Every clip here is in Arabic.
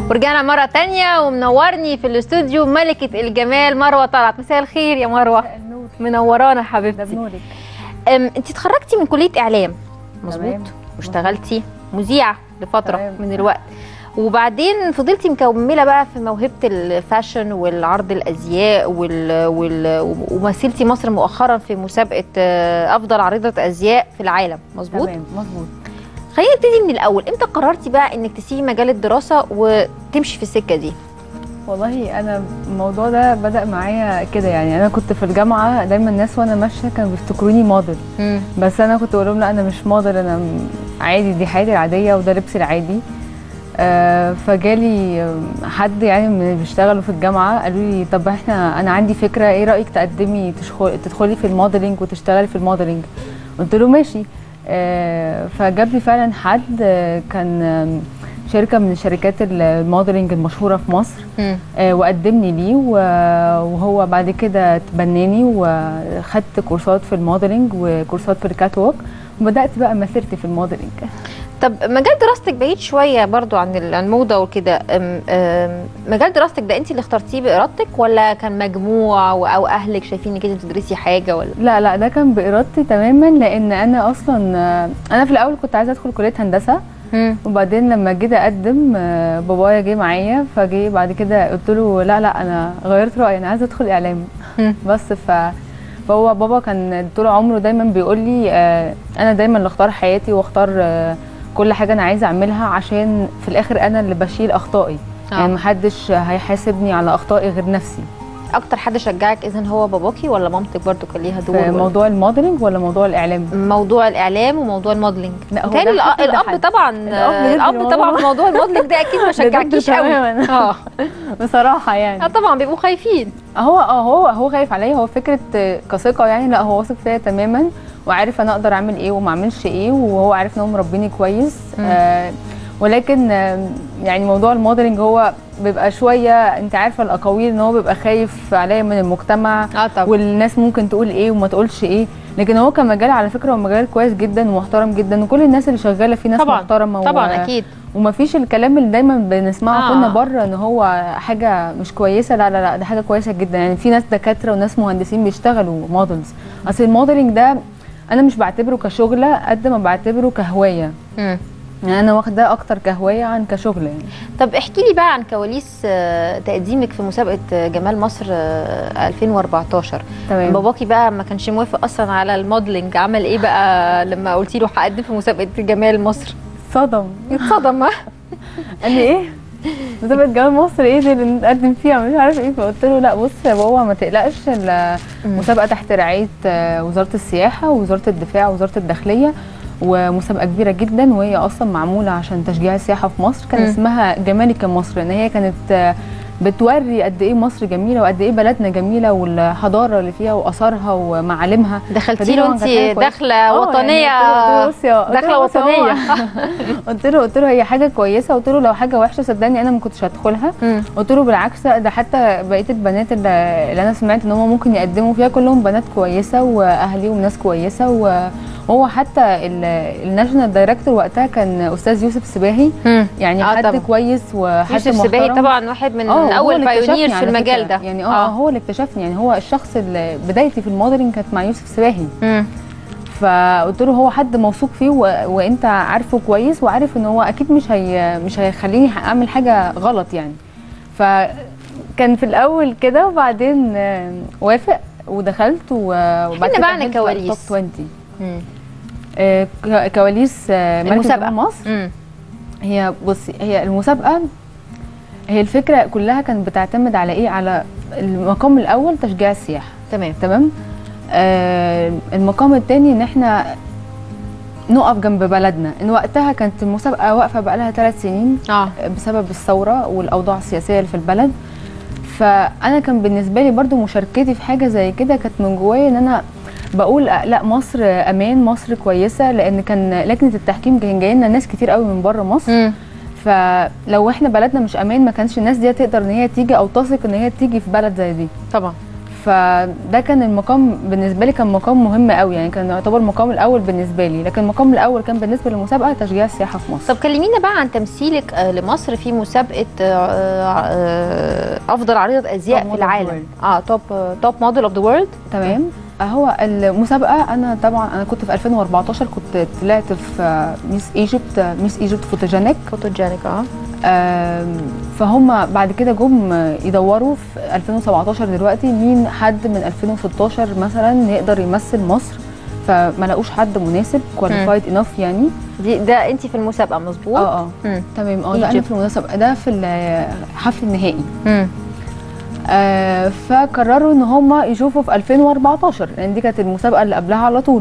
ورجعنا مرة تانية ومنورني في الاستوديو ملكة الجمال مروة طلعت. مساء الخير يا مروة. منورانا حبيبتي. ده بنورك. انت اتخرجتي من كلية اعلام مظبوط واشتغلتي مذيعة لفترة من الوقت، وبعدين فضلتي مكمله بقى في موهبه الفاشن والعرض الازياء ومثلتي مصر مؤخرا في مسابقه افضل عارضه ازياء في العالم مظبوط؟ تمام مظبوط. خلينا نبتدي من الاول، امتى قررتي بقى انك تسيبي مجال الدراسه وتمشي في السكه دي؟ والله انا الموضوع ده بدأ معايا كده، يعني انا كنت في الجامعه دايما الناس وانا ماشيه كانوا بيفتكروني موديل، بس انا كنت بقول لهم لا انا مش موديل، انا عادي، دي حياتي العاديه وده لبسي العادي. فجالي حد يعني من اللي بيشتغلوا في الجامعه قالوا لي طب انا عندي فكره، ايه رايك تقدمي تدخلي في الموديلنج وتشتغلي في الموديلنج؟ قلت له ماشي. فجاب لي فعلا حد كان شركه من شركات الموديلنج المشهوره في مصر، وقدمني ليه، وهو بعد كده تبناني وخدت كورسات في الموديلنج وكورسات في الكات ووك، وبدات بقى مسيرتي في الموديلنج. طب مجال دراستك بعيد شويه برضو عن الموضه وكده، مجال دراستك ده انت اللي اخترتيه بارادتك ولا كان مجموع او اهلك شايفين انك انت بتدرسي حاجه ولا؟ لا ده كان بارادتي تماما، لان انا اصلا انا في الاول كنت عايزه ادخل كليه هندسه، وبعدين لما جيت اقدم بابايا جه معايا، فجي بعد كده قلت له لا انا غيرت رايي، انا عايزه ادخل اعلام. بس فهو بابا كان طول عمره دايما بيقول لي انا دايما اللي اختار حياتي واختار كل حاجه انا عايزه اعملها، عشان في الاخر انا اللي بشيل اخطائي. يعني محدش هيحاسبني على اخطائي غير نفسي. اكتر حد شجعك اذا هو باباكي ولا مامتك برضو كان ليها دور؟ في موضوع الموديلنج ولا موضوع الاعلام؟ موضوع الاعلام وموضوع الموديلنج. بالتالي الاب طبعا في موضوع الموديلنج ده اكيد ما شجعكيش قوي. بصراحه يعني طبعا بيبقوا خايفين. هو خايف عليا، هو فكره كثقه يعني، لا هو واثق فيا تماما وعارف انا اقدر اعمل ايه وما اعملش ايه، وهو عارف ان هو مربيني كويس. ولكن يعني موضوع الموديلنج هو بيبقى شويه، انت عارفه الاقاويل ان هو بيبقى خايف عليا من المجتمع، والناس ممكن تقول ايه وما تقولش ايه، لكن هو كمجال على فكره هو مجال كويس جدا ومحترم جدا، وكل الناس اللي شغاله فيه ناس محترمه طبعا اكيد، ومفيش الكلام اللي دايما بنسمعه كنا بره ان هو حاجه مش كويسه. لا ده حاجه كويسه جدا، يعني في ناس دكاتره وناس مهندسين بيشتغلوا موديلز. اصل الموديلنج ده انا مش بعتبره كشغله قد ما بعتبره كهوايه. يعني انا واخداه اكتر كهوايه عن كشغل يعني. طب احكي لي بقى عن كواليس تقديمك في مسابقه جمال مصر 2014. تمام. باباكي بقى ما كانش موافق اصلا على الموديلنج، عمل ايه بقى لما قلتي له هقدم في مسابقه جمال مصر؟ اتصدم. قال لي ايه مسابقه جمال مصر ايه دي اللي نقدم فيها مش عارف ايه؟ فقلت له لا بص يا بابا ما تقلقش، المسابقه تحت رعايه وزاره السياحه ووزاره الدفاع ووزاره الداخليه، ومسابقه كبيره جدا، وهي اصلا معموله عشان تشجيع السياحه في مصر. كان اسمها جمالك مصر، ان هي كانت بتوري قد ايه مصر جميله وقد ايه بلدنا جميله والحضاره اللي فيها واثارها ومعالمها. دخلتي له انت دخله وطنيه؟ يعني دخله وطنيه. قلت له هي حاجه كويسه، قلت له لو حاجه وحشه صدقني انا ما كنتش هدخلها. قلت له بالعكس، ده حتى بقيه البنات اللي انا سمعت ان هم ممكن يقدموا فيها كلهم بنات كويسه واهاليهم ناس كويسه، وهو حتى الناشونال دايركتور وقتها كان استاذ يوسف سباهي، يعني حد كويس وحد يوسف سباهي طبعا واحد من اول بايونير في المجال ده. يعني هو اللي اكتشفني، يعني هو الشخص اللي بدايتي في الموديلنج كانت مع يوسف سباهي. فقلت له هو حد موثوق فيه وانت عارفه كويس وعارف ان هو اكيد مش هيخليني اعمل حاجه غلط يعني. فكان في الاول كده، وبعدين وافق ودخلت، وبعد كده بقى عن الكواليس. توب 20 كواليس ملكة جمال مصر. هي بصي، هي المسابقه هي الفكره كلها كانت بتعتمد على ايه؟ على المقام الاول تشجيع السياحه. تمام. المقام الثاني ان احنا نقف جنب بلدنا. ان وقتها كانت المسابقه واقفه بقى لها 3 سنين بسبب الثوره والاوضاع السياسيه اللي في البلد. فانا كان بالنسبه لي برضو مشاركتي في حاجه زي كده كانت من جوايا ان انا بقول لا مصر امان، مصر كويسه، لان كان لجنه التحكيم كان جاي لنا ناس كتير قوي من بره مصر. فلو احنا بلدنا مش امان ما كانش الناس دي تقدر ان هي تيجي او تثق ان هي تيجي في بلد زي دي طبعا. فده كان المقام بالنسبه لي، كان مقام مهم قوي يعني، كان يعتبر المقام الاول بالنسبه لي. لكن المقام الاول كان بالنسبه للمسابقه تشجيع السياحه في مصر. طب كلمينا بقى عن تمثيلك لمصر في مسابقه افضل عارضه ازياء في العالم. توب موديل اوف ذا وورلد. تمام. هو المسابقه انا طبعا انا كنت في 2014 كنت طلعت في ميس ايجيبت فوتوجينيك. فهم بعد كده جم يدوروا في 2017 دلوقتي مين حد من 2016 مثلا يقدر يمثل مصر، فما لقوش حد مناسب كواليفايد انف يعني. ده انت في المسابقه مظبوط؟ تمام. ده انا في المسابقه، ده في الحفل النهائي. فقرروا ان هم يشوفوا في 2014 لان دي كانت المسابقه اللي قبلها على طول.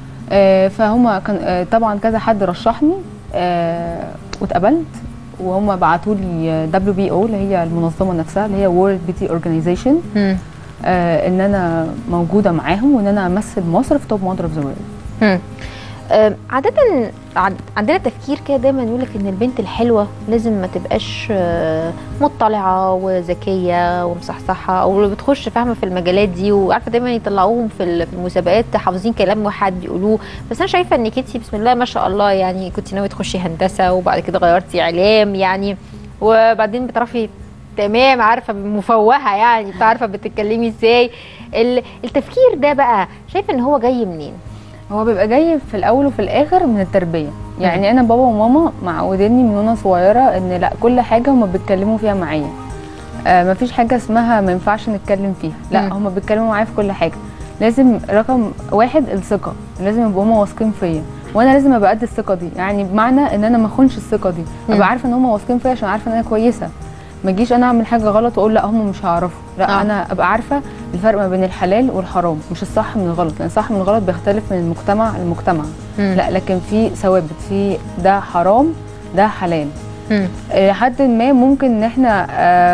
فهم كان طبعا كذا حد رشحني واتقبلت، وهم بعتوا لي WBO اللي هي المنظمه نفسها اللي هي World Beauty Organization ان انا موجوده معاهم وان انا امثل مصر في توب موديل اوف ذا وورلد. عادة عندنا تفكير كده دايما يقولك ان البنت الحلوة لازم ما تبقاش مطلعة وذكية ومصحصحة او اللي بتخش فاهمة في المجالات دي، وعارفة دايما يطلعوهم في المسابقات حافظين كلام واحد بيقولوه. بس انا شايفة انك انتي بسم الله ما شاء الله يعني كنتي ناوية تخشي هندسة وبعد كده غيرتي اعلام يعني، وبعدين بتعرفي تمام عارفة مفوهة يعني عارفة بتتكلمي ازاي. التفكير ده بقى شايفة ان هو جاي منين؟ هو بيبقى جاي في الاول وفي الاخر من التربيه يعني. انا بابا وماما معوديني من وانا صغيره ان لا كل حاجه هما بيتكلموا فيها معايا، مفيش حاجه اسمها ما ينفعش نتكلم فيها، لا هما بيتكلموا معايا في كل حاجه. لازم رقم واحد الثقه، لازم يبقوا هما واثقين فيا وانا لازم ابقى قد الثقه دي، يعني بمعنى ان انا ما اخونش الثقه دي، ابقى عارفه ان هما واثقين فيا عشان عارفه ان انا كويسه. ما اجيش انا اعمل حاجه غلط واقول لا هم مش هيعرفوا، لا انا ابقى عارفه الفرق ما بين الحلال والحرام، مش الصح من الغلط، لان الصح من الغلط بيختلف من المجتمع للمجتمع. لا لكن في ثوابت، في ده حرام ده حلال. لحد ما ممكن ان احنا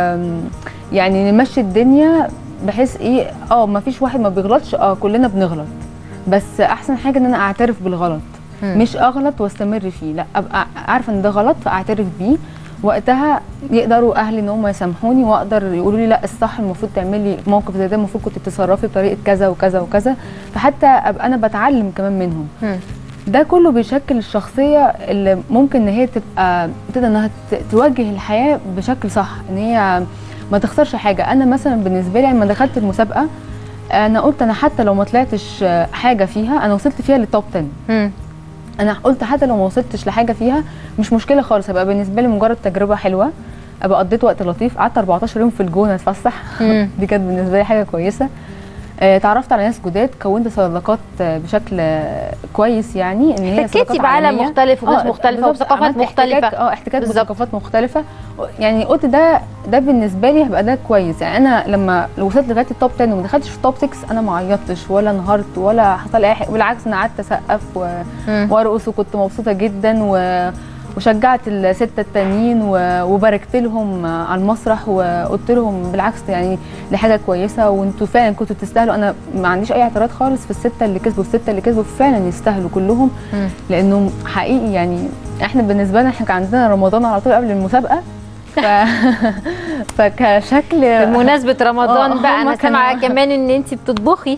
يعني نمشي الدنيا بحيث ايه ما فيش واحد ما بيغلطش، كلنا بنغلط، بس احسن حاجه ان انا اعترف بالغلط، مش اغلط واستمر فيه، لا ابقى عارفه ان ده غلط فاعترف بيه. وقتها يقدروا اهلي ان هم يسامحوني واقدر يقولوا لي لا الصح المفروض تعملي موقف زي ده، المفروض كنت تتصرفي بطريقه كذا وكذا وكذا، فحتى ابقى انا بتعلم كمان منهم. ده كله بيشكل الشخصيه اللي ممكن ان هي تبقى تقدر انها توجه الحياه بشكل صح، ان هي ما تخسرش حاجه. انا مثلا بالنسبه لي لما دخلت المسابقه انا قلت انا حتى لو ما طلعتش حاجه فيها انا وصلت فيها للتوب 10. انا قلت حتى لو ما وصلتش لحاجه فيها مش مشكله خالص، هبقى بالنسبه لي مجرد تجربه حلوه، ابقى قضيت وقت لطيف، قعدت 14 يوم في الجونه اتفسح دي كانت بالنسبه لي حاجه كويسه. تعرفت على ناس جداد، كونت صداقات بشكل كويس يعني، ان هي احتكيتي بعالم مختلف وناس مختلفه وثقافات مختلفه. احتكاك بثقافات مختلفه يعني. قلت ده بالنسبه لي هيبقى ده كويس يعني. انا لما وصلت لغايه التوب 10 وما دخلتش في التوب 6 انا ما عيطتش ولا انهارت ولا حصل اي حاجه، بالعكس انا قعدت اسقف وارقص وكنت مبسوطه جدا وشجعت الستة التانيين وباركت لهم على المسرح وقلت لهم بالعكس يعني دي حاجه كويسه وانتوا فعلا كنتوا تستاهلوا. انا ما عنديش اي اعتراض خالص في السته اللي كسبوا، السته اللي كسبوا فعلا يستاهلوا كلهم، لانه حقيقي يعني احنا بالنسبه لنا احنا كان عندنا رمضان على طول قبل المسابقه فكشكل بمناسبه رمضان بقى انا سامعه كمان ان انت بتطبخي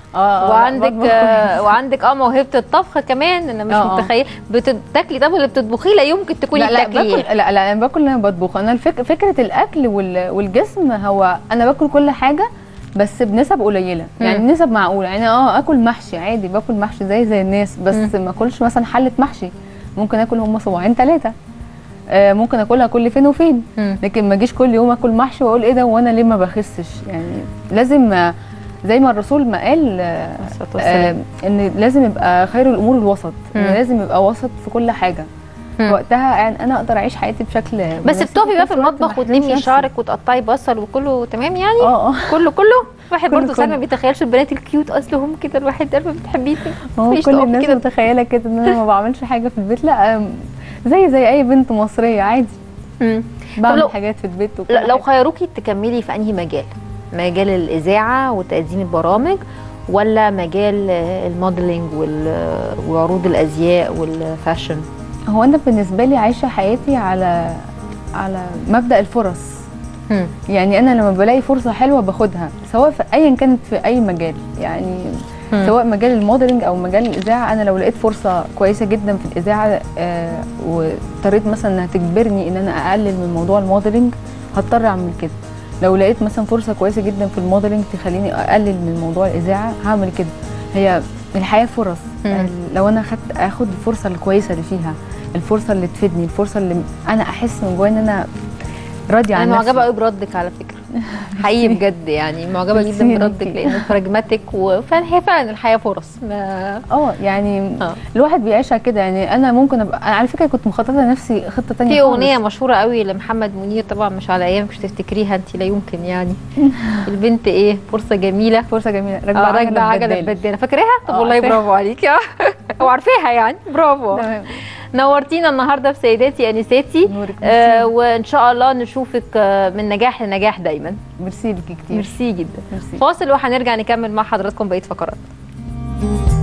وعندك موهبه الطبخ كمان. انا مش متخيله بتاكلي. طب اللي بتطبخيه لا يمكن تكوني بتاكليه. لا انا باكل اللي انا بطبخه. انا فكره الاكل والجسم هو انا باكل كل حاجه بس بنسب قليله يعني نسب معقوله يعني. اكل محشي عادي، باكل محشي زي الناس، بس ما اكلش مثلا حله محشي، ممكن اكل هم صباعين 3 ممكن اكلها كل فين وفين، لكن ما اجيش كل يوم اكل محشي واقول ايه ده وانا ليه ما بخسش يعني. لازم زي ما الرسول ما قال ان لازم يبقى خير الامور الوسط، ان لازم يبقى وسط في كل حاجه. وقتها يعني انا اقدر اعيش حياتي بشكل بس بتقفي بقى في المطبخ وتلمي شعرك وتقطعي بصل وكله تمام يعني. كله الواحد برضه ساعات ما بيتخيلش البنات الكيوت اصلهم كده، الواحد عارفه بتحبيه كل الناس كده متخيله كده ان انا ما بعملش حاجه في البيت. لا زي اي بنت مصريه عادي بعمل حاجات في البيت لو خيروكي تكملي في انهي مجال الاذاعه وتقديم البرامج ولا مجال الموديلنج وعروض الازياء والفاشن؟ هو انا بالنسبه لي عايشه حياتي على مبدا الفرص يعني انا لما بلاقي فرصه حلوه باخدها، سواء في ايا كانت في اي مجال، يعني سواء مجال الموديلنج او مجال الاذاعه. انا لو لقيت فرصه كويسه جدا في الاذاعه واضطريت مثلا انها تجبرني ان انا اقلل من موضوع الموديلنج، هضطر اعمل كده. لو لقيت مثلا فرصه كويسه جدا في الموديلنج تخليني اقلل من موضوع الاذاعه، هعمل كده. هي الحياه فرص. لو انا اخد الفرصه الكويسه اللي فيها، الفرصه اللي تفيدني، الفرصه اللي انا احس من جوايا ان انا راضيه عن نفسي. انا معجبه قوي بردك على فكره، حقيقي بجد، يعني معجبه جدا بردك لانه براجماتيك، وفعلا هي فعلا الحياه فرص. يعني الواحد بيعيشها كده. يعني انا ممكن ابقى، انا على فكره كنت مخططه لنفسي خطه ثانيه. في اغنيه مشهوره قوي لمحمد منير، طبعا مش على ايامك مش تفتكريها انت، لا يمكن يعني. البنت ايه؟ فرصه جميله، فرصه جميله، راكبه عجله بدالة، فاكراها؟ طب والله برافو عليكي. او عارفاها يعني، برافو. تمام. نورتينا النهارده في سيداتي انساتي، وان شاء الله نشوفك من نجاح لنجاح دايما. ميرسي ليكي كتير. ميرسي جدا. فاصل وهنرجع نكمل مع حضراتكم بقيه فقرات.